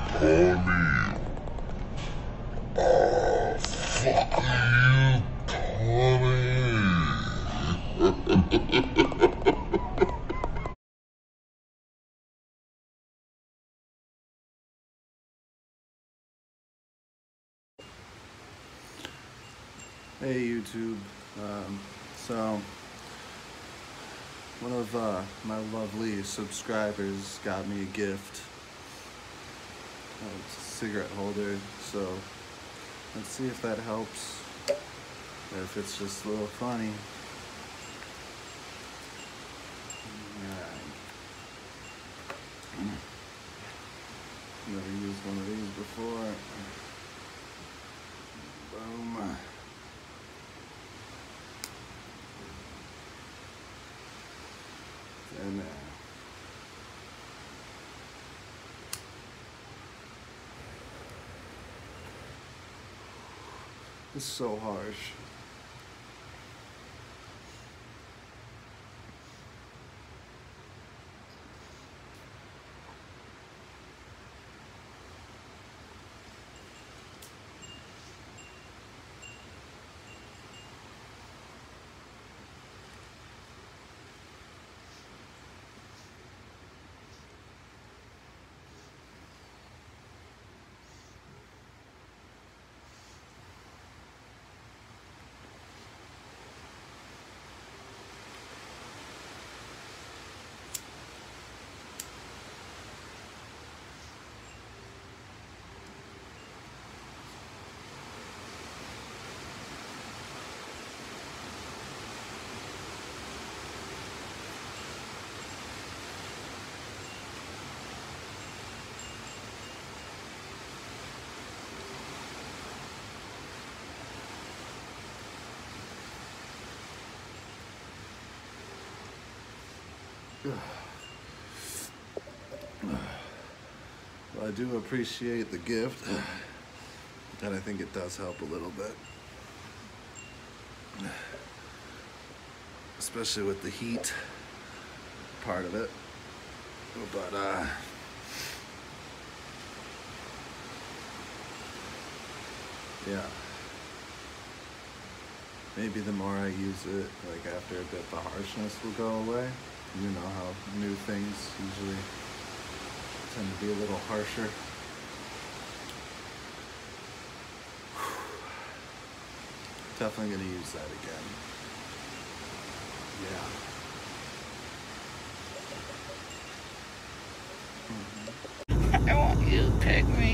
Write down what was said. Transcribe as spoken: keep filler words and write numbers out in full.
Tony. Oh, fuck you, Tony. Hey YouTube, um, so one of uh, my lovely subscribers got me a gift. Uh, it's a cigarette holder, so let's see if that helps, or if it's just a little funny. Alright. Never used one of these before. Boom. And uh, it's so harsh. Well, I do appreciate the gift, and I think it does help a little bit, especially with the heat part of it. But uh, yeah, maybe the more I use it, like after a bit, the harshness will go away. You know how new things usually tend to be a little harsher. Definitely gonna use that again. Yeah. Mm-hmm. I want you to pick me